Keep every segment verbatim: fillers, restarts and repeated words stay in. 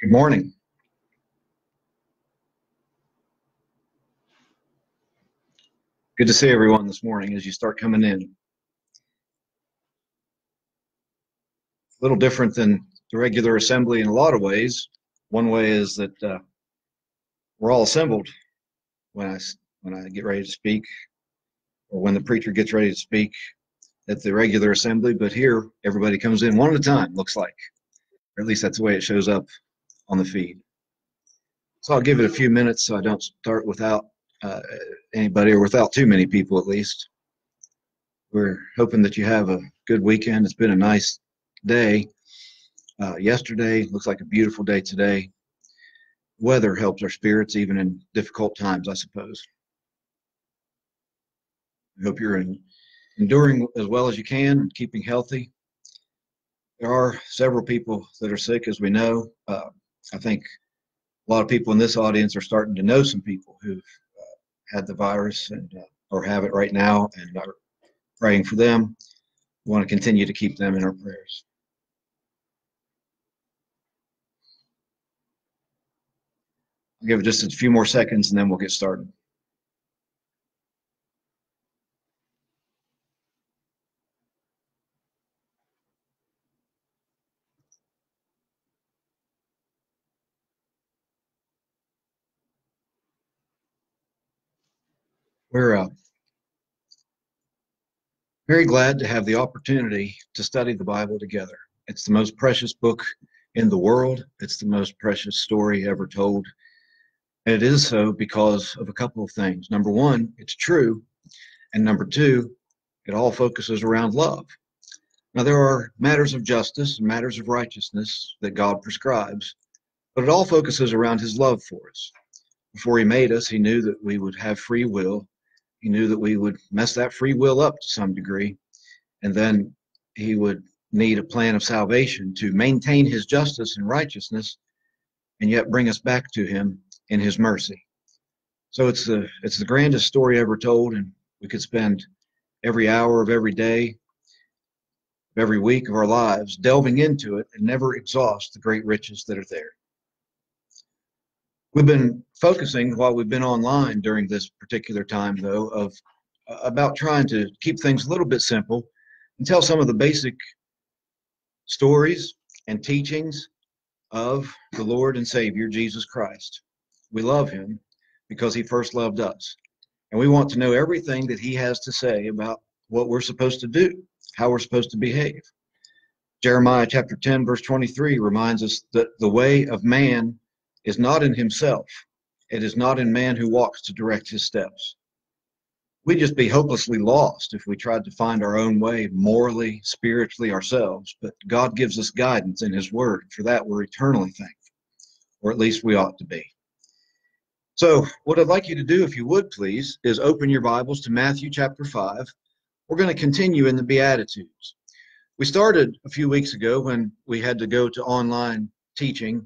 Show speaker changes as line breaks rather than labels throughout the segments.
Good morning. Good to see everyone this morning as you start coming in. A little different than the regular assembly in a lot of ways. One way is that uh, we're all assembled when I, when I get ready to speak, or when the preacher gets ready to speak at the regular assembly, but here everybody comes in one at a time, looks like. Or at least that's the way it shows up on the feed. So I'll give it a few minutes so I don't start without uh, anybody, or without too many people at least. We're hoping that you have a good weekend. It's been a nice day. Uh, yesterday looks like a beautiful day today. Weather helps our spirits even in difficult times, I suppose. I hope you're in, enduring as well as you can and keeping healthy. There are several people that are sick, as we know. Uh, I think a lot of people in this audience are starting to know some people who've uh, had the virus and uh, or have it right now, and are praying for them. We want to continue to keep them in our prayers. I'll give it just a few more seconds and then we'll get started. We're uh, very glad to have the opportunity to study the Bible together. It's the most precious book in the world. It's the most precious story ever told. And it is so because of a couple of things. Number one, it's true. And number two, it all focuses around love. Now, there are matters of justice and matters of righteousness that God prescribes, but it all focuses around his love for us. Before he made us, he knew that we would have free will. He knew that we would mess that free will up to some degree, and then he would need a plan of salvation to maintain his justice and righteousness and yet bring us back to him in his mercy. So it's the, it's the grandest story ever told, and we could spend every hour of every day, of every week of our lives delving into it and never exhaust the great riches that are there. We've been focusing while we've been online during this particular time, though, of uh, about trying to keep things a little bit simple and tell some of the basic stories and teachings of the Lord and Savior, Jesus Christ. We love him because he first loved us. And we want to know everything that he has to say about what we're supposed to do, how we're supposed to behave. Jeremiah chapter ten, verse twenty-three reminds us that the way of man is not in himself. It is not in man who walks to direct his steps. We'd just be hopelessly lost if we tried to find our own way morally, spiritually ourselves, but God gives us guidance in his word. For that, we're eternally thankful, or at least we ought to be. So what I'd like you to do, if you would please, is open your Bibles to Matthew chapter five. We're going to continue in the Beatitudes. We started a few weeks ago when we had to go to online teaching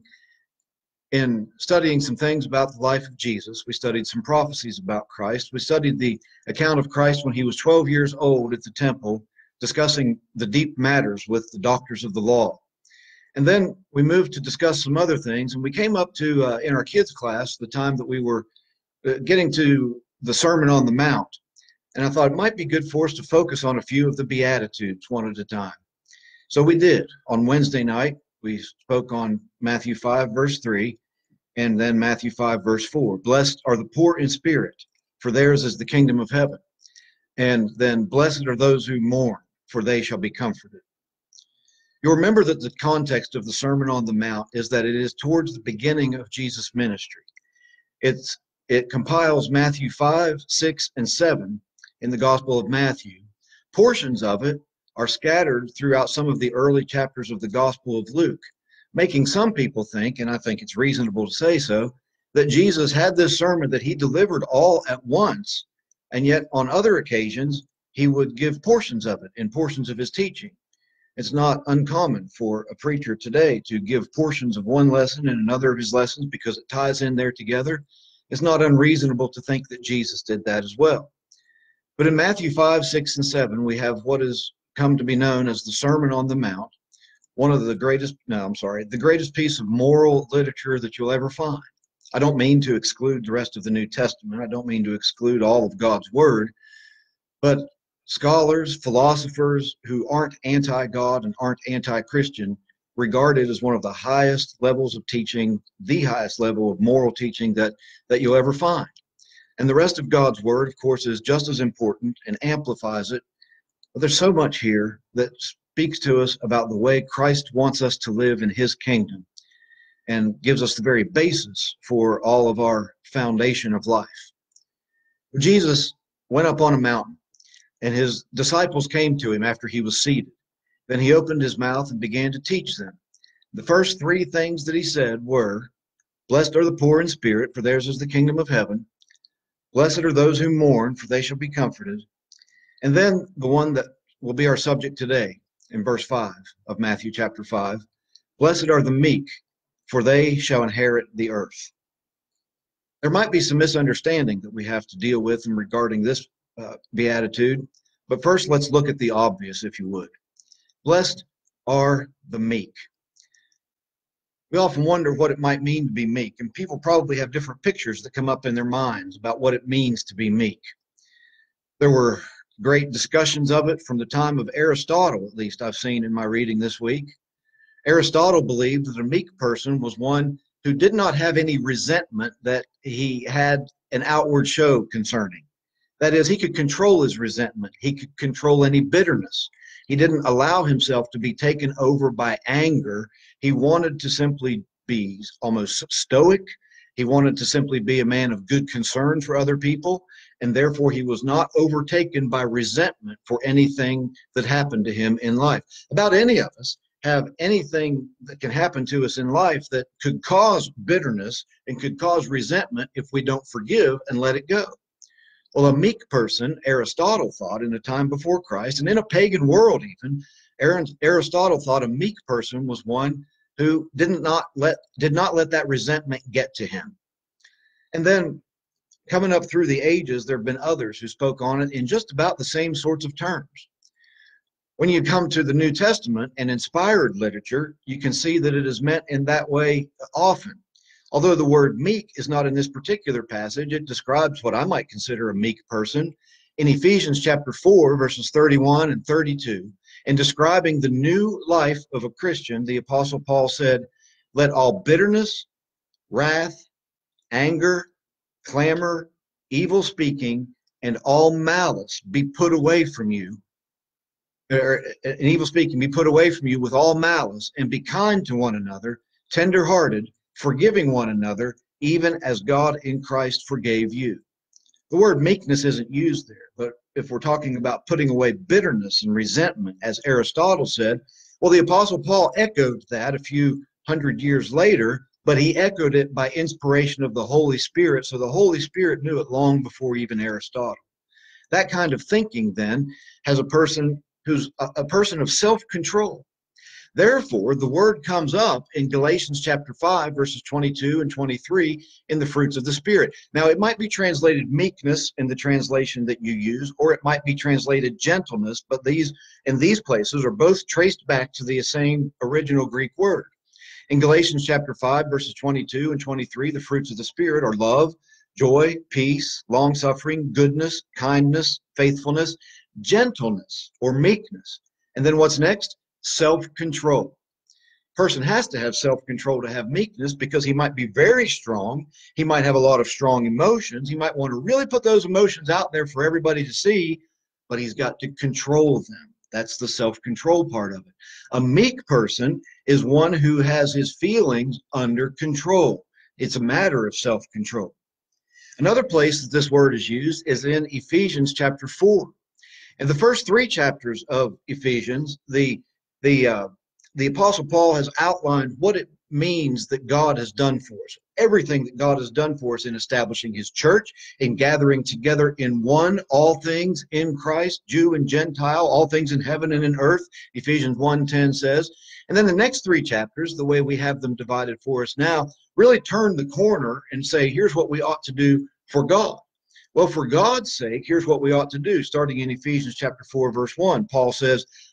in studying some things about the life of Jesus. We studied some prophecies about Christ. We studied the account of Christ when he was twelve years old at the temple, discussing the deep matters with the doctors of the law. And then we moved to discuss some other things, and we came up to, uh, in our kids' class, the time that we were uh, getting to the Sermon on the Mount. And I thought it might be good for us to focus on a few of the Beatitudes one at a time. So we did. On Wednesday night, we spoke on Matthew five, verse three, and then Matthew five, verse four. Blessed are the poor in spirit, for theirs is the kingdom of heaven. And then blessed are those who mourn, for they shall be comforted. You'll remember that the context of the Sermon on the Mount is that it is towards the beginning of Jesus' ministry. It's, it compiles Matthew five, six, and seven in the Gospel of Matthew. Portions of it are scattered throughout some of the early chapters of the Gospel of Luke, making some people think, and I think it's reasonable to say so, that Jesus had this sermon that he delivered all at once, and yet on other occasions he would give portions of it in portions of his teaching. It's not uncommon for a preacher today to give portions of one lesson and another of his lessons because it ties in there together. It's not unreasonable to think that Jesus did that as well. But in Matthew five, six, and seven, we have what has come to be known as the Sermon on the Mount, one of the greatest, no, I'm sorry, the greatest piece of moral literature that you'll ever find. I don't mean to exclude the rest of the New Testament. I don't mean to exclude all of God's word, but scholars, philosophers who aren't anti-God and aren't anti-Christian regard it as one of the highest levels of teaching, the highest level of moral teaching that, that you'll ever find. And the rest of God's word, of course, is just as important and amplifies it. But there's so much here that speaks to us about the way Christ wants us to live in his kingdom and gives us the very basis for all of our foundation of life. Jesus went up on a mountain, and his disciples came to him after he was seated. Then he opened his mouth and began to teach them. The first three things that he said were, "Blessed are the poor in spirit, for theirs is the kingdom of heaven. Blessed are those who mourn, for they shall be comforted." And then the one that will be our subject today in verse five of Matthew chapter five, "Blessed are the meek, for they shall inherit the earth." There might be some misunderstanding that we have to deal with in regarding this uh, beatitude, but first let's look at the obvious, if you would. Blessed are the meek. We often wonder what it might mean to be meek, and people probably have different pictures that come up in their minds about what it means to be meek. There were great discussions of it from the time of Aristotle, at least I've seen in my reading this week. Aristotle believed that a meek person was one who did not have any resentment that he had an outward show concerning. That is, he could control his resentment. He could control any bitterness. He didn't allow himself to be taken over by anger. He wanted to simply be almost stoic. He wanted to simply be a man of good concern for other people, and therefore he was not overtaken by resentment for anything that happened to him in life. About any of us have anything that can happen to us in life that could cause bitterness and could cause resentment if we don't forgive and let it go. Well, a meek person, Aristotle thought in a time before Christ, and in a pagan world even, Aristotle thought a meek person was one who did not let did not let that resentment get to him. And then coming up through the ages, there have been others who spoke on it in just about the same sorts of terms. When you come to the New Testament and inspired literature, you can see that it is meant in that way often. Although the word meek is not in this particular passage, it describes what I might consider a meek person. In Ephesians chapter four, verses thirty-one and thirty-two, in describing the new life of a Christian, the Apostle Paul said, "Let all bitterness, wrath, anger, clamor, evil speaking, and all malice be put away from you." Or, and evil speaking be put away from you with all malice, and be kind to one another, tender-hearted, forgiving one another, even as God in Christ forgave you. The word meekness isn't used there, but if we're talking about putting away bitterness and resentment, as Aristotle said, well, the Apostle Paul echoed that a few hundred years later, but he echoed it by inspiration of the Holy Spirit, so the Holy Spirit knew it long before even Aristotle. That kind of thinking, then, has a person who's a, a person of self-control. Therefore, the word comes up in Galatians chapter five, verses twenty-two and twenty-three in the fruits of the Spirit. Now, it might be translated meekness in the translation that you use, or it might be translated gentleness, but these in these places are both traced back to the same original Greek word. In Galatians chapter five, verses twenty-two and twenty-three, the fruits of the Spirit are love, joy, peace, long-suffering, goodness, kindness, faithfulness, gentleness, or meekness. And then what's next? Self-control. Person has to have self-control to have meekness, because he might be very strong. He might have a lot of strong emotions. He might want to really put those emotions out there for everybody to see, but he's got to control them. That's the self-control part of it. A meek person is one who has his feelings under control. It's a matter of self-control. Another place that this word is used is in Ephesians chapter four. In the first three chapters of Ephesians, the the uh, the Apostle Paul has outlined what it means that God has done for us. Everything that God has done for us in establishing his church, in gathering together in one, all things in Christ, Jew and Gentile, all things in heaven and in earth, Ephesians one ten says. And then the next three chapters, the way we have them divided for us now, really turn the corner and say, here's what we ought to do for God. Well, for God's sake, here's what we ought to do. Starting in Ephesians chapter four, verse one, Paul says,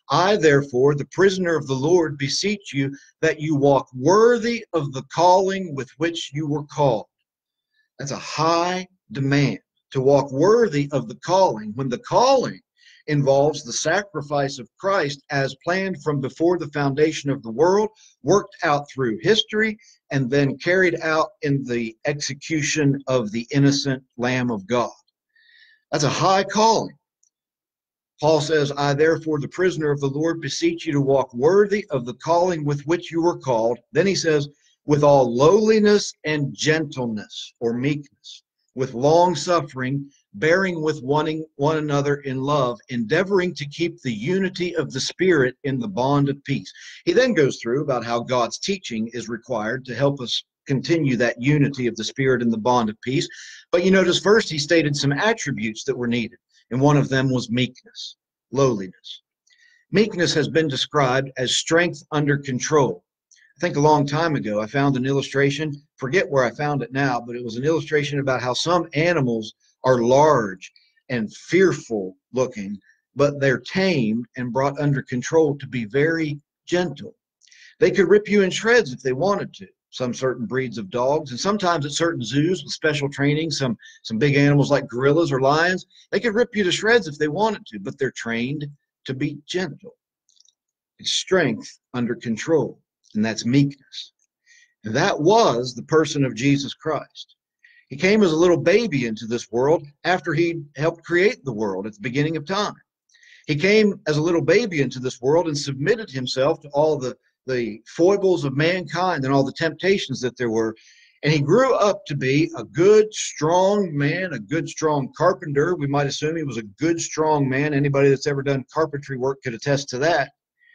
I, therefore, the prisoner of the Lord, beseech you that you walk worthy of the calling with which you were called. That's a high demand, to walk worthy of the calling, when the calling involves the sacrifice of Christ as planned from before the foundation of the world, worked out through history, and then carried out in the execution of the innocent Lamb of God. That's a high calling. Paul says, I, therefore, the prisoner of the Lord, beseech you to walk worthy of the calling with which you were called. Then he says, with all lowliness and gentleness, or meekness, with long suffering, bearing with one, one another in love, endeavoring to keep the unity of the Spirit in the bond of peace. He then goes through about how God's teaching is required to help us continue that unity of the Spirit in the bond of peace. But you notice first he stated some attributes that were needed, and one of them was meekness, lowliness. Meekness has been described as strength under control. I think a long time ago I found an illustration, forget where I found it now, but it was an illustration about how some animals are large and fearful looking, but they're tamed and brought under control to be very gentle. They could rip you in shreds if they wanted to, some certain breeds of dogs, and sometimes at certain zoos with special training, some, some big animals like gorillas or lions, they could rip you to shreds if they wanted to, but they're trained to be gentle. It's strength under control. And that's meekness. And that was the person of Jesus Christ. He came as a little baby into this world after he helped create the world at the beginning of time. He came as a little baby into this world and submitted himself to all the, the foibles of mankind and all the temptations that there were. And he grew up to be a good, strong man, a good, strong carpenter. We might assume he was a good, strong man. Anybody that's ever done carpentry work could attest to that.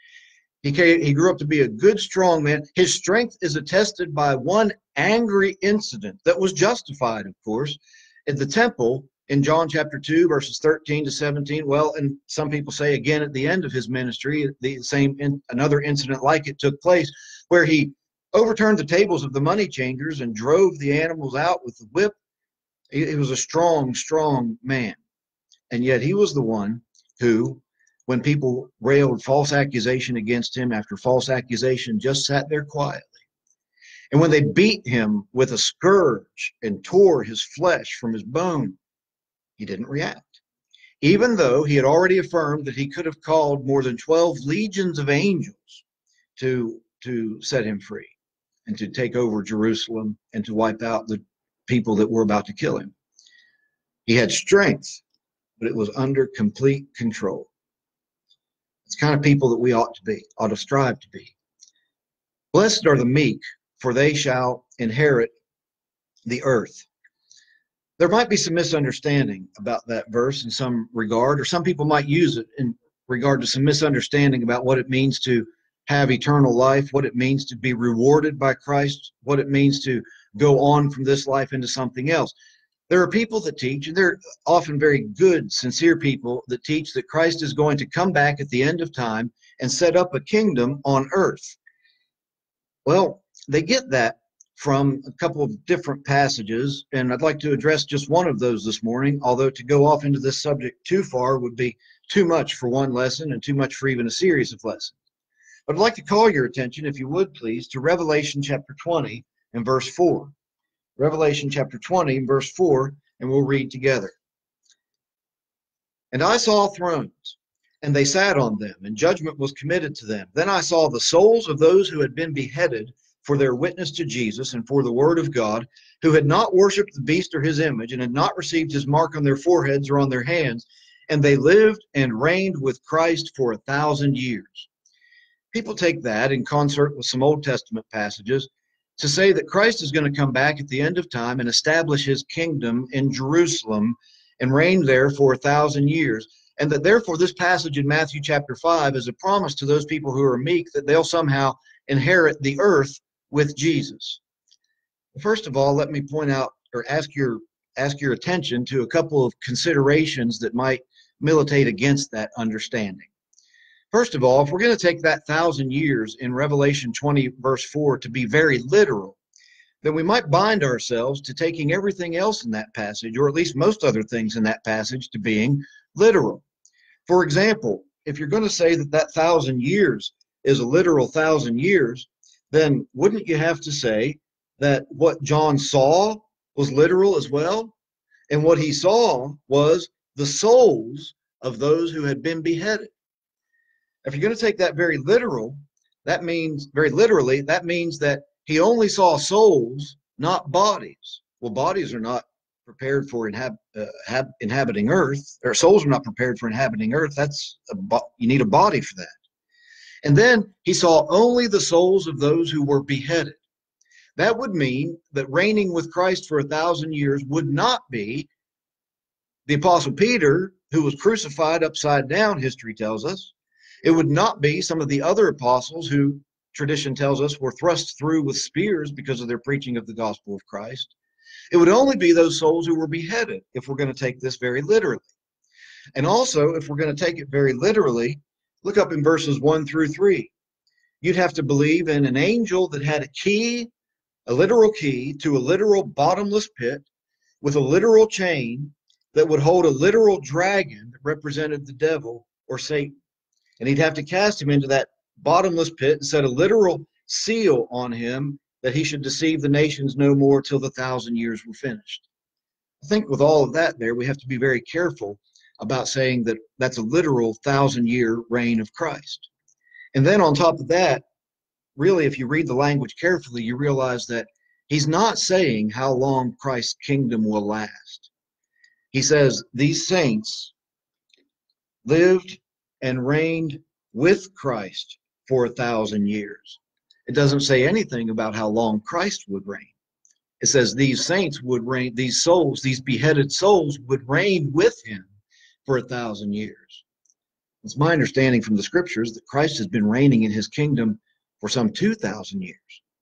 He, came, he grew up to be a good, strong man. His strength is attested by one angry incident that was justified, of course, at the temple in John chapter two, verses thirteen to seventeen. Well, and some people say again at the end of his ministry, the same in, another incident like it took place, where he overturned the tables of the money changers and drove the animals out with the whip. He, he was a strong, strong man. And yet he was the one who, when people railed false accusation against him after false accusation, just sat there quietly. And when they beat him with a scourge and tore his flesh from his bone, he didn't react. Even though he had already affirmed that he could have called more than twelve legions of angels to, to set him free and to take over Jerusalem and to wipe out the people that were about to kill him. He had strength, but it was under complete control. It's the kind of people that we ought to be, ought to strive to be. Blessed are the meek, for they shall inherit the earth. There might be some misunderstanding about that verse in some regard, or some people might use it in regard to some misunderstanding about what it means to have eternal life, what it means to be rewarded by Christ, what it means to go on from this life into something else. There are people that teach, and they're often very good, sincere people that teach that Christ is going to come back at the end of time and set up a kingdom on earth. Well, they get that from a couple of different passages, and I'd like to address just one of those this morning, although to go off into this subject too far would be too much for one lesson and too much for even a series of lessons. But I'd like to call your attention, if you would please, to Revelation chapter twenty and verse four. Revelation chapter twenty and verse four, and we'll read together. And I saw thrones, and they sat on them, and judgment was committed to them. Then I saw the souls of those who had been beheaded for their witness to Jesus and for the word of God, who had not worshipped the beast or his image, and had not received his mark on their foreheads or on their hands, and they lived and reigned with Christ for a thousand years. People take that in concert with some Old Testament passages to say that Christ is going to come back at the end of time and establish his kingdom in Jerusalem and reign there for a thousand years. And that therefore this passage in Matthew chapter five is a promise to those people who are meek that they'll somehow inherit the earth with Jesus. First of all, let me point out or ask your, ask your attention to a couple of considerations that might militate against that understanding. First of all, if we're going to take that thousand years in Revelation twenty, verse four, to be very literal, then we might bind ourselves to taking everything else in that passage, or at least most other things in that passage, to being literal. For example, if you're going to say that that thousand years is a literal thousand years, then wouldn't you have to say that what John saw was literal as well? And what he saw was the souls of those who had been beheaded. If you're going to take that very literal, that means very literally, that means that he only saw souls, not bodies. Well, bodies are not prepared for inhab uh, hab inhabiting earth, or souls are not prepared for inhabiting earth. That's a you need a body for that. And then he saw only the souls of those who were beheaded. That would mean that reigning with Christ for a thousand years would not be the Apostle Peter, who was crucified upside down, history tells us. It would not be some of the other apostles who, tradition tells us, were thrust through with spears because of their preaching of the gospel of Christ. It would only be those souls who were beheaded, if we're going to take this very literally. And also, if we're going to take it very literally, look up in verses one through three. You'd have to believe in an angel that had a key, a literal key to a literal bottomless pit with a literal chain that would hold a literal dragon that represented the devil or Satan. And he'd have to cast him into that bottomless pit and set a literal seal on him that he should deceive the nations no more till the thousand years were finished. I think with all of that there, we have to be very careful about saying that that's a literal thousand-year reign of Christ. And then on top of that, really, if you read the language carefully, you realize that he's not saying how long Christ's kingdom will last. He says these saints lived and reigned with Christ for a thousand years. It doesn't say anything about how long Christ would reign. It says these saints would reign, these souls, these beheaded souls would reign with him for a thousand years. It's my understanding from the scriptures that Christ has been reigning in his kingdom for some two thousand years.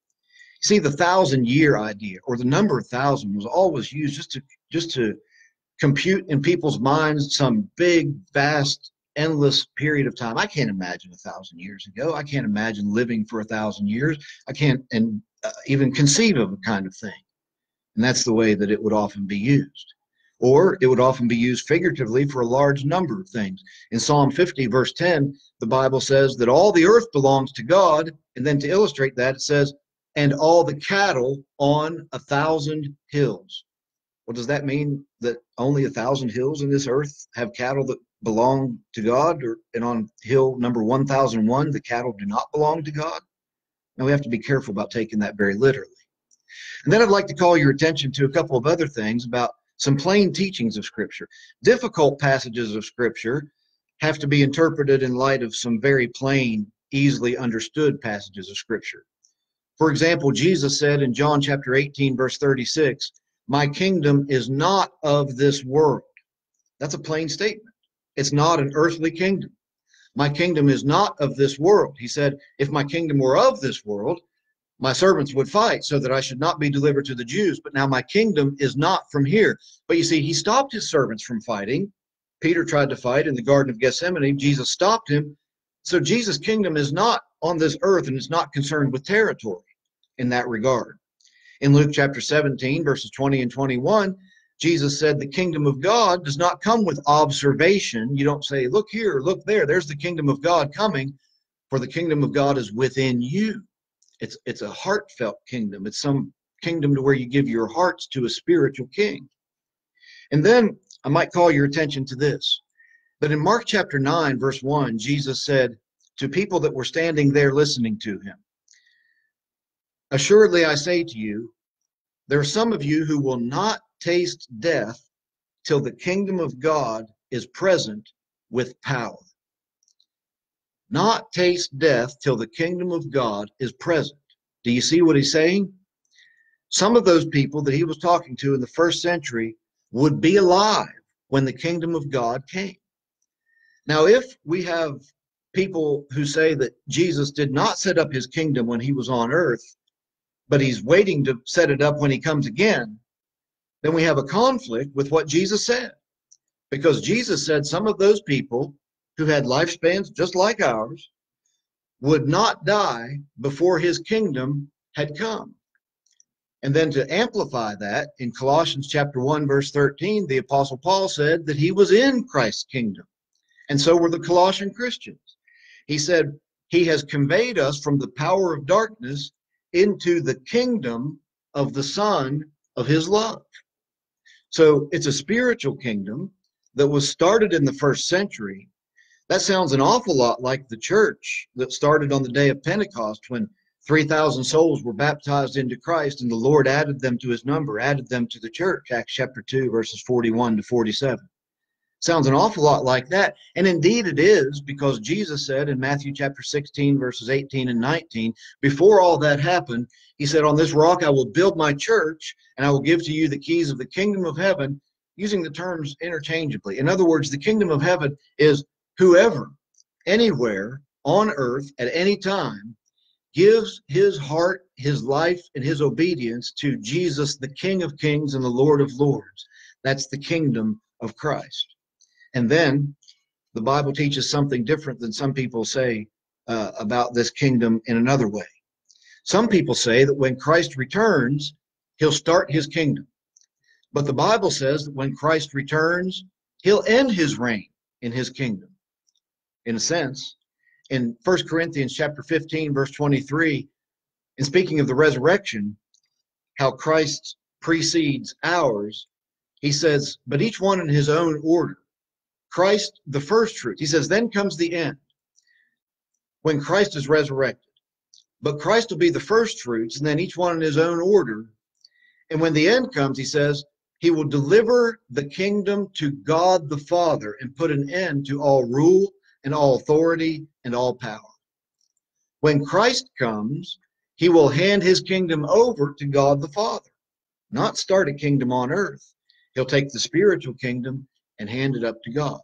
You see, the thousand year idea, or the number of thousand, was always used just to just to compute in people's minds some big, vast, endless period of time. I can't imagine a thousand years ago. I can't imagine living for a thousand years. I can't and uh, even conceive of a kind of thing. And that's the way that it would often be used. Or it would often be used figuratively for a large number of things. In Psalm fifty, verse ten, the Bible says that all the earth belongs to God. And then to illustrate that, it says, and all the cattle on a thousand hills. Well, does that mean that only a thousand hills in this earth have cattle that belong to God? Or, and on hill number one thousand one, the cattle do not belong to God? Now, we have to be careful about taking that very literally. And then I'd like to call your attention to a couple of other things about some plain teachings of Scripture. Difficult passages of Scripture have to be interpreted in light of some very plain, easily understood passages of Scripture. For example, Jesus said in John chapter eighteen, verse thirty-six, my kingdom is not of this world. That's a plain statement. It's not an earthly kingdom. My kingdom is not of this world. He said, if my kingdom were of this world, my servants would fight so that I should not be delivered to the Jews. But now my kingdom is not from here. But you see, he stopped his servants from fighting. Peter tried to fight in the Garden of Gethsemane. Jesus stopped him. So Jesus' kingdom is not on this earth, and it's not concerned with territory in that regard. In Luke chapter seventeen, verses twenty and twenty-one, Jesus said the kingdom of God does not come with observation. You don't say, look here, look there, there's the kingdom of God coming, for the kingdom of God is within you. It's, it's a heartfelt kingdom. It's some kingdom to where you give your hearts to a spiritual king. And then I might call your attention to this. But in Mark chapter nine, verse one, Jesus said to people that were standing there listening to him, assuredly I say to you, there are some of you who will not taste death till the kingdom of God is present with power. Not taste death till the kingdom of God is present. Do you see what he's saying? Some of those people that he was talking to in the first century would be alive when the kingdom of God came. Now, if we have people who say that Jesus did not set up his kingdom when he was on earth, but he's waiting to set it up when he comes again, then we have a conflict with what Jesus said. Because Jesus said some of those people who had lifespans just like ours would not die before his kingdom had come. And then to amplify that, in Colossians chapter one, verse thirteen, the Apostle Paul said that he was in Christ's kingdom. And so were the Colossian Christians. He said, he has conveyed us from the power of darkness into the kingdom of the Son of his love. So it's a spiritual kingdom that was started in the first century. That sounds an awful lot like the church that started on the day of Pentecost, when three thousand souls were baptized into Christ and the Lord added them to his number, added them to the church, Acts chapter two, verses forty-one to forty-seven. Sounds an awful lot like that. And indeed it is, because Jesus said in Matthew chapter sixteen, verses eighteen and nineteen, before all that happened, he said, on this rock I will build my church, and I will give to you the keys of the kingdom of heaven, using the terms interchangeably. In other words, the kingdom of heaven is whoever, anywhere on earth at any time, gives his heart, his life, and his obedience to Jesus, the King of Kings and the Lord of Lords. That's the kingdom of Christ. And then the Bible teaches something different than some people say uh, about this kingdom in another way. Some people say that when Christ returns, he'll start his kingdom. But the Bible says that when Christ returns, he'll end his reign in his kingdom. In a sense, in First Corinthians chapter fifteen, verse twenty-three, in speaking of the resurrection, how Christ precedes ours, he says, but each one in his own order. Christ, the first fruit. He says, then comes the end, when Christ is resurrected. But Christ will be the first fruits, and then each one in his own order. And when the end comes, he says, he will deliver the kingdom to God the Father and put an end to all rule and all authority and all power. When Christ comes, he will hand his kingdom over to God the Father, not start a kingdom on earth. He'll take the spiritual kingdom and hand it up to God.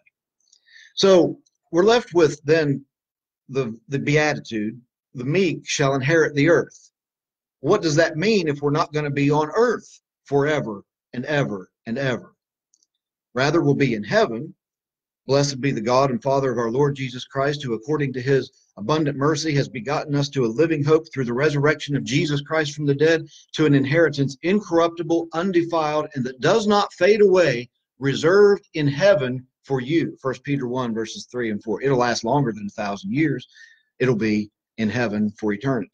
So we're left with then the, the beatitude, the meek shall inherit the earth. What does that mean if we're not going to be on earth forever and ever and ever? Rather, we'll be in heaven. Blessed be the God and Father of our Lord Jesus Christ, who according to his abundant mercy has begotten us to a living hope through the resurrection of Jesus Christ from the dead, to an inheritance incorruptible, undefiled, and that does not fade away, reserved in heaven for you. First Peter one, verses three and four. It'll last longer than a thousand years. It'll be in heaven for eternity.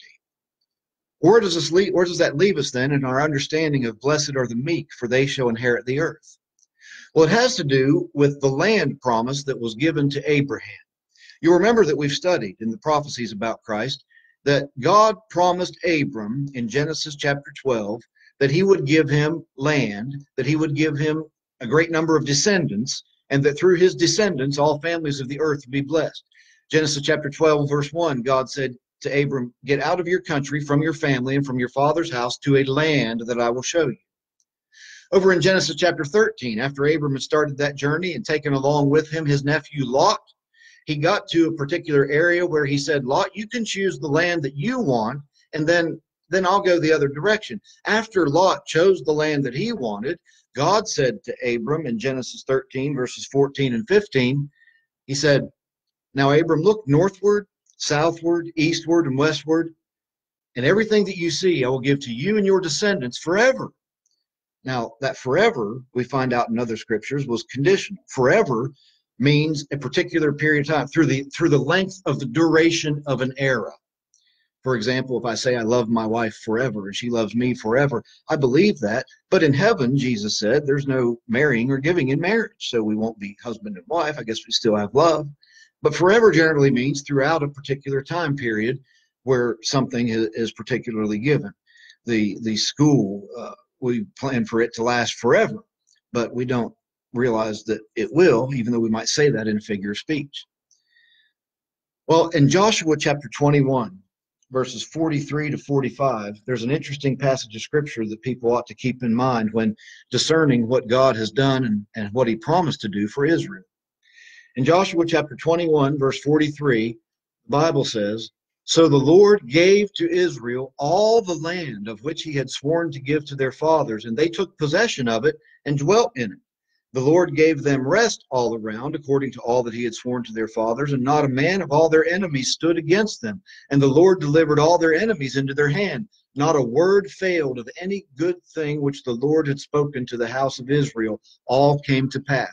Where does this leave, where does that leave us then in our understanding of blessed are the meek, for they shall inherit the earth? Well, it has to do with the land promise that was given to Abraham. You remember that we've studied in the prophecies about Christ that God promised Abram in Genesis chapter twelve that he would give him land, that he would give him a great number of descendants, and that through his descendants all families of the earth would be blessed. Genesis chapter twelve, verse one, God said to Abram, get out of your country, from your family, and from your father's house to a land that I will show you. Over in Genesis chapter thirteen, after Abram had started that journey and taken along with him his nephew Lot, he got to a particular area where he said, Lot, you can choose the land that you want, and then, then I'll go the other direction. After Lot chose the land that he wanted, God said to Abram in Genesis thirteen, verses fourteen and fifteen, he said, now Abram, look northward, southward, eastward, and westward, and everything that you see I will give to you and your descendants forever. Now, that forever, we find out in other scriptures, was conditional. Forever means a particular period of time, through the through the length of the duration of an era. For example, if I say I love my wife forever and she loves me forever, I believe that. But in heaven, Jesus said, there's no marrying or giving in marriage, so we won't be husband and wife. I guess we still have love. But forever generally means throughout a particular time period where something is particularly given. The, the school, uh, we plan for it to last forever, but we don't realize that it will, even though we might say that in a figure of speech. Well, in Joshua chapter twenty-one, verses forty-three to forty-five, there's an interesting passage of scripture that people ought to keep in mind when discerning what God has done and, and what he promised to do for Israel. In Joshua chapter twenty-one, verse forty-three, the Bible says, so the Lord gave to Israel all the land of which he had sworn to give to their fathers, and they took possession of it and dwelt in it. The Lord gave them rest all around, according to all that he had sworn to their fathers, and not a man of all their enemies stood against them. And the Lord delivered all their enemies into their hand. Not a word failed of any good thing which the Lord had spoken to the house of Israel. All came to pass.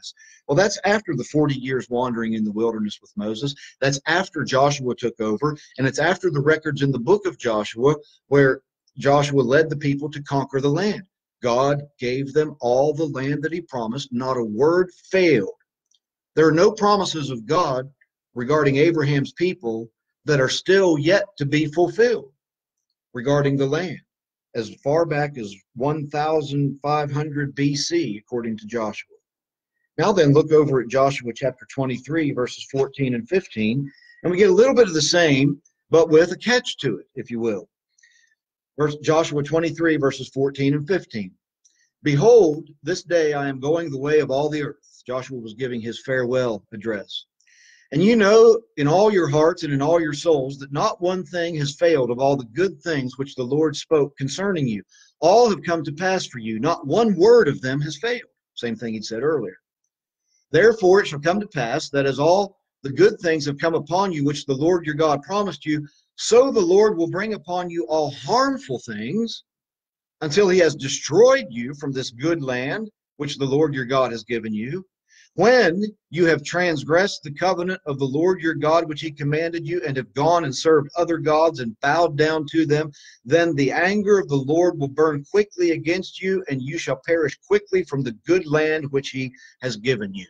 Well, that's after the forty years wandering in the wilderness with Moses. That's after Joshua took over, and it's after the records in the book of Joshua where Joshua led the people to conquer the land. God gave them all the land that he promised. Not a word failed. There are no promises of God regarding Abraham's people that are still yet to be fulfilled regarding the land, as far back as one thousand five hundred B C, according to Joshua. Now then, look over at Joshua chapter twenty-three, verses fourteen and fifteen, and we get a little bit of the same, but with a catch to it, if you will. Verse, Joshua twenty-three, verses fourteen and fifteen. Behold, this day I am going the way of all the earth. Joshua was giving his farewell address. And you know in all your hearts and in all your souls that not one thing has failed of all the good things which the Lord spoke concerning you. All have come to pass for you. Not one word of them has failed. Same thing he'd said earlier. Therefore it shall come to pass that as all the good things have come upon you, which the Lord your God promised you, so the Lord will bring upon you all harmful things until he has destroyed you from this good land, which the Lord your God has given you. When you have transgressed the covenant of the Lord your God, which he commanded you, and have gone and served other gods and bowed down to them, then the anger of the Lord will burn quickly against you, and you shall perish quickly from the good land which he has given you.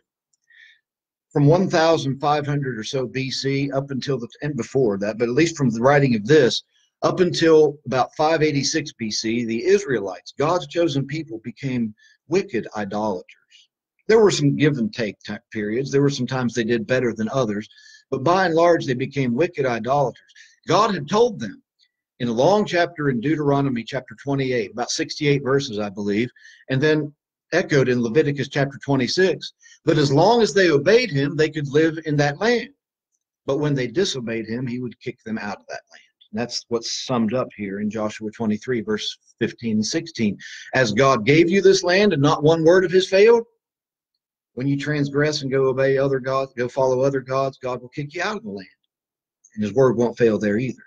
From one thousand five hundred or so B C up until the, and before that, but at least from the writing of this, up until about five eighty-six B C, the Israelites, God's chosen people, became wicked idolaters. There were some give and take type periods. There were some times they did better than others, but by and large, they became wicked idolaters. God had told them in a long chapter in Deuteronomy chapter twenty-eight, about sixty-eight verses, I believe, and then echoed in Leviticus chapter twenty-six, that as long as they obeyed him, they could live in that land. But when they disobeyed him, he would kick them out of that land. And that's what's summed up here in Joshua twenty-three, verse fifteen and sixteen. As God gave you this land and not one word of his failed, when you transgress and go obey other gods, go follow other gods, God will kick you out of the land. And his word won't fail there either.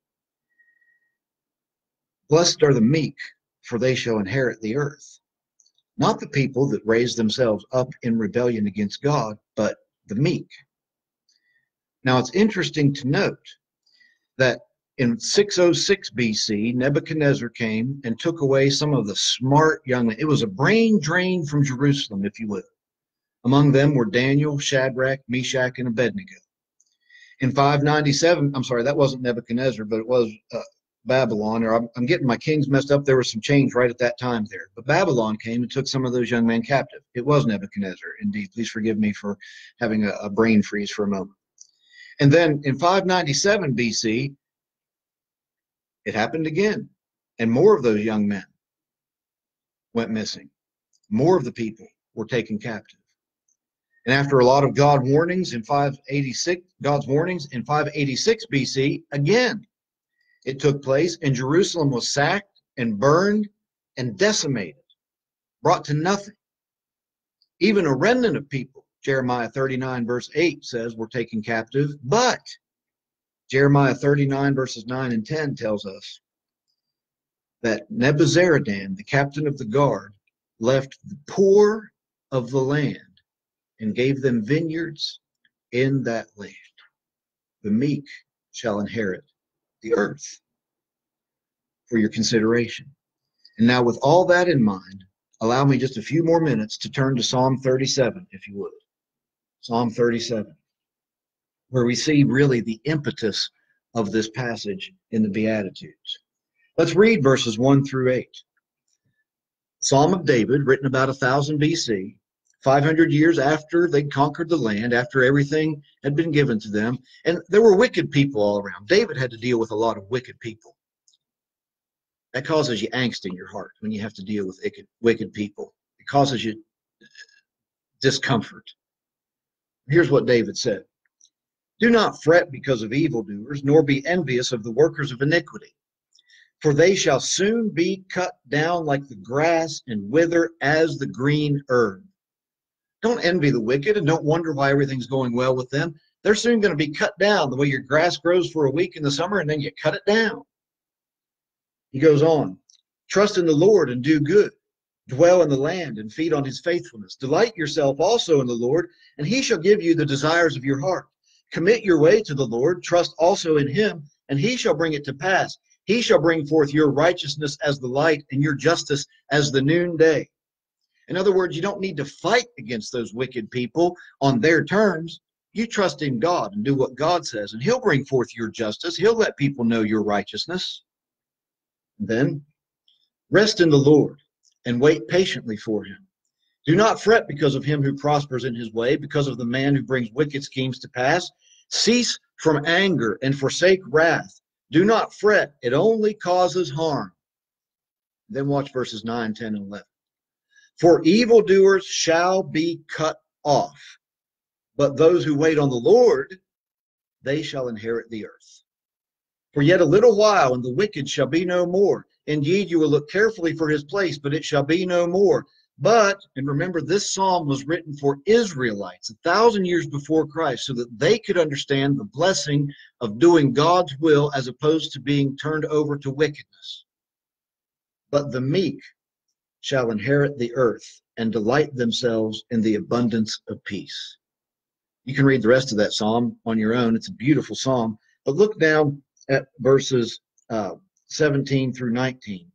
Blessed are the meek, for they shall inherit the earth. Not the people that raise themselves up in rebellion against God, but the meek. Now it's interesting to note that in six oh six B C, Nebuchadnezzar came and took away some of the smart young men. It was a brain drain from Jerusalem, if you will. Among them were Daniel, Shadrach, Meshach, and Abednego. In five ninety-seven, I'm sorry, that wasn't Nebuchadnezzar, but it was uh, Babylon, or I'm, I'm getting my kings messed up. There was some change right at that time there. But Babylon came and took some of those young men captive. It was Nebuchadnezzar, indeed. Please forgive me for having a, a brain freeze for a moment. And then in five ninety-seven B C, it happened again. And more of those young men went missing. More of the people were taken captive. And after a lot of God warnings in five eighty-six, God's warnings in five eighty-six B C, again, it took place, and Jerusalem was sacked and burned and decimated, brought to nothing. Even a remnant of people, Jeremiah thirty-nine verse eight says, were taken captive, but Jeremiah thirty-nine verses nine and ten tells us that Nebuzaradan, the captain of the guard, left the poor of the land and gave them vineyards in that land. The meek shall inherit the earth, for your consideration. And now with all that in mind, allow me just a few more minutes to turn to Psalm thirty-seven, if you would. Psalm thirty-seven, where we see really the impetus of this passage in the Beatitudes. Let's read verses one through eight. Psalm of David, written about one thousand B C, five hundred years after they conquered the land, after everything had been given to them. And there were wicked people all around. David had to deal with a lot of wicked people. That causes you angst in your heart when you have to deal with wicked, wicked people. It causes you discomfort. Here's what David said. Do not fret because of evildoers, nor be envious of the workers of iniquity. For they shall soon be cut down like the grass and wither as the green herb. Don't envy the wicked and don't wonder why everything's going well with them. They're soon going to be cut down the way your grass grows for a week in the summer and then you cut it down. He goes on, trust in the Lord and do good. Dwell in the land and feed on his faithfulness. Delight yourself also in the Lord, and he shall give you the desires of your heart. Commit your way to the Lord, trust also in him, and he shall bring it to pass. He shall bring forth your righteousness as the light and your justice as the noonday. In other words, you don't need to fight against those wicked people on their terms. You trust in God and do what God says, and he'll bring forth your justice. He'll let people know your righteousness. And then rest in the Lord and wait patiently for him. Do not fret because of him who prospers in his way, because of the man who brings wicked schemes to pass. Cease from anger and forsake wrath. Do not fret, it only causes harm. Then watch verses nine, ten, and eleven. For evildoers shall be cut off, but those who wait on the Lord, they shall inherit the earth. For yet a little while, and the wicked shall be no more. Indeed, you will look carefully for his place, but it shall be no more. But, and remember, this psalm was written for Israelites a thousand years before Christ, so that they could understand the blessing of doing God's will as opposed to being turned over to wickedness. But the meek shall inherit the earth and delight themselves in the abundance of peace. You can read the rest of that psalm on your own. It's a beautiful psalm. But look down at verses uh, seventeen through nineteen.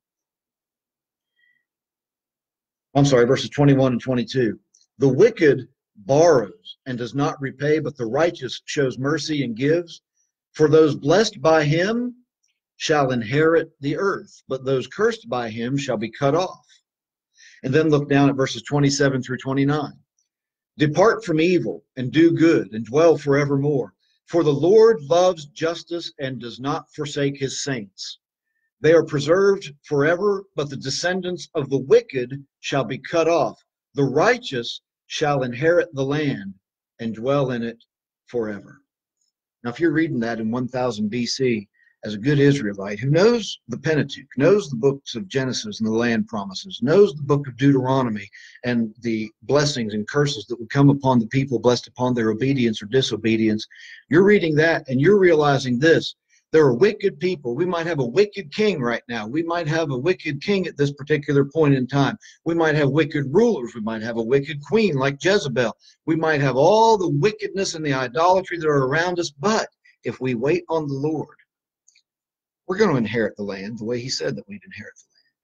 I'm sorry, verses twenty-one and twenty-two. The wicked borrows and does not repay, but the righteous shows mercy and gives. For those blessed by him shall inherit the earth, but those cursed by him shall be cut off. And then look down at verses twenty-seven through twenty-nine. Depart from evil and do good and dwell forevermore. For the Lord loves justice and does not forsake his saints. They are preserved forever, but the descendants of the wicked shall be cut off. The righteous shall inherit the land and dwell in it forever. Now, if you're reading that in one thousand B C, as a good Israelite who knows the Pentateuch, knows the books of Genesis and the land promises, knows the book of Deuteronomy and the blessings and curses that would come upon the people blessed upon their obedience or disobedience, you're reading that and you're realizing this. There are wicked people. We might have a wicked king right now. We might have a wicked king at this particular point in time. We might have wicked rulers. We might have a wicked queen like Jezebel. We might have all the wickedness and the idolatry that are around us. But if we wait on the Lord, we're going to inherit the land the way he said that we'd inherit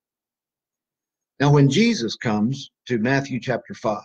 the land. Now, when Jesus comes to Matthew chapter five,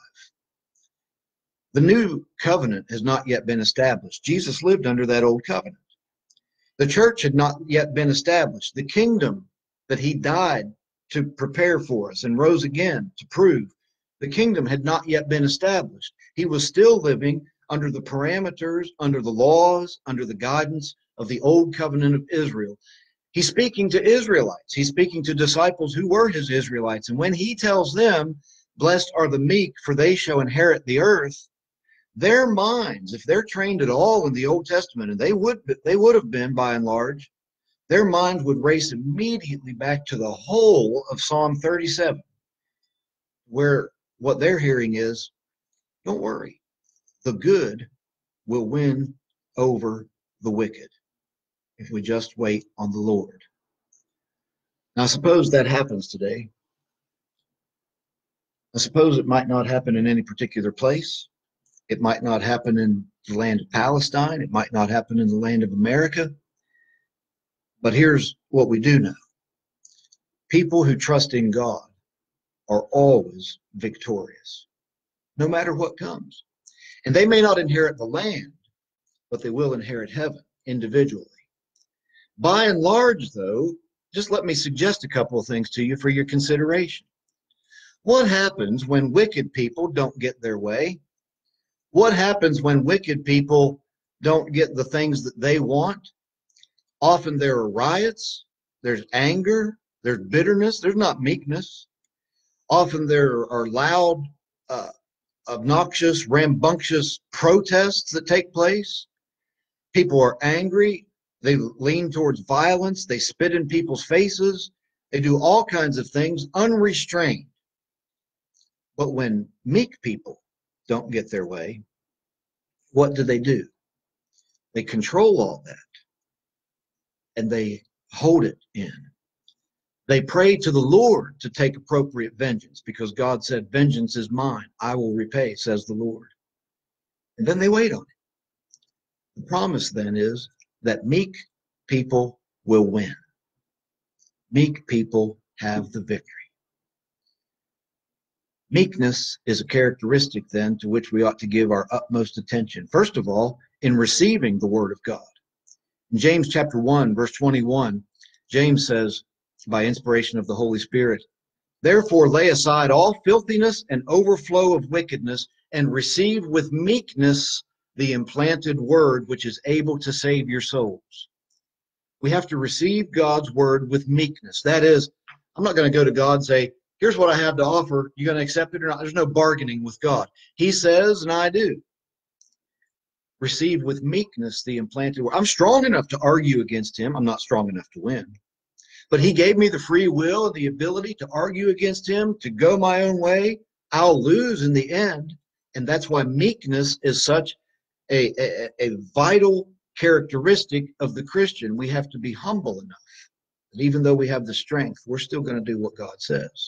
the new covenant has not yet been established. Jesus lived under that old covenant. The church had not yet been established. The kingdom that he died to prepare for us and rose again to prove, the kingdom had not yet been established. He was still living under the parameters, under the laws, under the guidance of the old covenant of Israel. He's speaking to Israelites. He's speaking to disciples who were his Israelites. And when he tells them, blessed are the meek, for they shall inherit the earth, their minds, if they're trained at all in the Old Testament, and they would, they would have been by and large, their minds would race immediately back to the whole of Psalm thirty-seven, where what they're hearing is, don't worry, the good will win over the wicked if we just wait on the Lord. Now, suppose that happens today. I suppose it might not happen in any particular place. It might not happen in the land of Palestine. It might not happen in the land of America. But here's what we do know. People who trust in God are always victorious, no matter what comes. And they may not inherit the land, but they will inherit heaven individually. By and large, though, just let me suggest a couple of things to you for your consideration. What happens when wicked people don't get their way? What happens when wicked people don't get the things that they want? Often there are riots, there's anger, there's bitterness, there's not meekness. Often there are loud, uh, obnoxious, rambunctious protests that take place. People are angry. They lean towards violence. They spit in people's faces. They do all kinds of things unrestrained. But when meek people don't get their way, what do they do? They control all that, and they hold it in. They pray to the Lord to take appropriate vengeance because God said, vengeance is mine. I will repay, says the Lord. And then they wait on it. The promise then is that meek people will win. Meek people have the victory. Meekness is a characteristic then to which we ought to give our utmost attention. First of all, in receiving the word of God. In James chapter one, verse twenty-one, James says, by inspiration of the Holy Spirit, therefore lay aside all filthiness and overflow of wickedness, and receive with meekness the implanted word which is able to save your souls. We have to receive God's word with meekness. That is, I'm not going to go to God and say, here's what I have to offer. You going to accept it or not? There's no bargaining with God. He says, and I do. Receive with meekness the implanted word. I'm strong enough to argue against him. I'm not strong enough to win. But he gave me the free will and the ability to argue against him, to go my own way. I'll lose in the end. And that's why meekness is such a, a, a vital characteristic of the Christian. We have to be humble enough that even though we have the strength, we're still going to do what God says.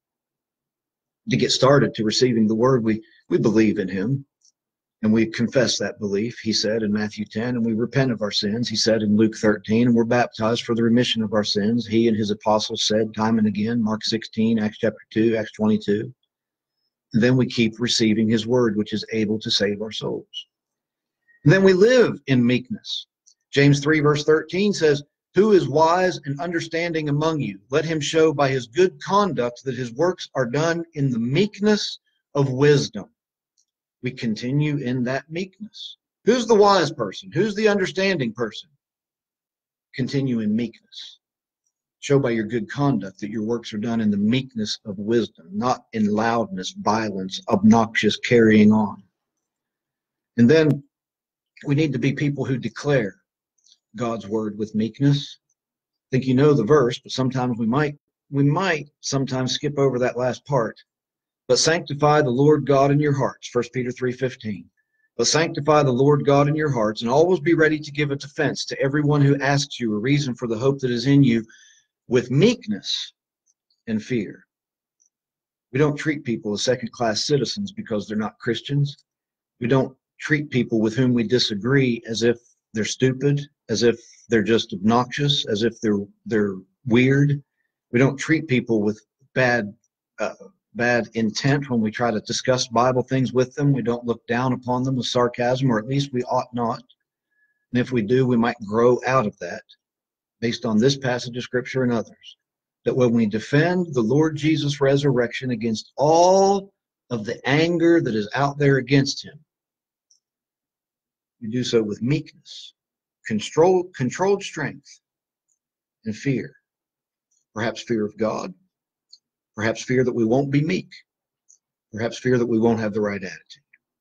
To get started to receiving the word, we, we believe in him. And we confess that belief, he said in Matthew ten, and we repent of our sins, he said in Luke thirteen, and we're baptized for the remission of our sins. He and his apostles said time and again, Mark sixteen, Acts chapter two, Acts twenty-two. And then we keep receiving his word, which is able to save our souls. And then we live in meekness. James three, verse thirteen says, who is wise and understanding among you? Let him show by his good conduct that his works are done in the meekness of wisdom. We continue in that meekness. Who's the wise person? Who's the understanding person? Continue in meekness. Show by your good conduct that your works are done in the meekness of wisdom, not in loudness, violence, obnoxious carrying on. And then we need to be people who declare God's word with meekness. I think you know the verse, but sometimes we might, we might sometimes skip over that last part. But sanctify the Lord God in your hearts, First Peter three fifteen. But sanctify the Lord God in your hearts, and always be ready to give a defense to everyone who asks you a reason for the hope that is in you, with meekness and fear. We don't treat people as second-class citizens because they're not Christians. We don't treat people with whom we disagree as if they're stupid, as if they're just obnoxious, as if they're they're weird. We don't treat people with bad uh, bad intent when we try to discuss Bible things with them. We don't look down upon them with sarcasm, or at least we ought not. And if we do, we might grow out of that based on this passage of Scripture and others. That when we defend the Lord Jesus' resurrection against all of the anger that is out there against him, we do so with meekness, control, controlled strength, and fear. Perhaps fear of God. Perhaps fear that we won't be meek. Perhaps fear that we won't have the right attitude.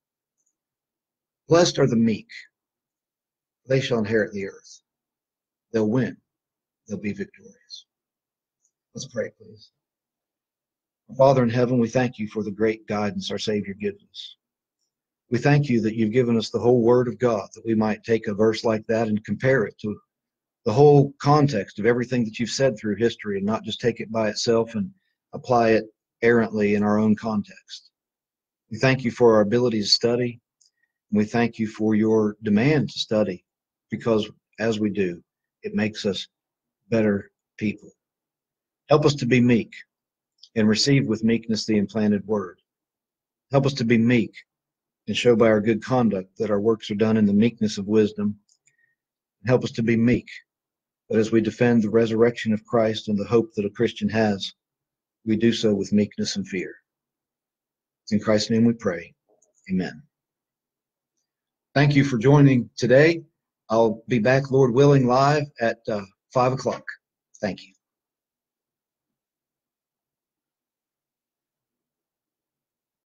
Blessed are the meek. They shall inherit the earth. They'll win. They'll be victorious. Let's pray, please. Father in heaven, we thank you for the great guidance our Savior gives us. We thank you that you've given us the whole Word of God, that we might take a verse like that and compare it to the whole context of everything that you've said through history, and not just take it by itself and apply it errantly in our own context. We thank you for our ability to study. And we thank you for your demand to study, because as we do, it makes us better people. Help us to be meek and receive with meekness the implanted word. Help us to be meek and show by our good conduct that our works are done in the meekness of wisdom. Help us to be meek, that as we defend the resurrection of Christ and the hope that a Christian has, we do so with meekness and fear. In Christ's name we pray. Amen. Thank you for joining today. I'll be back, Lord willing, live at uh, five o'clock. Thank you.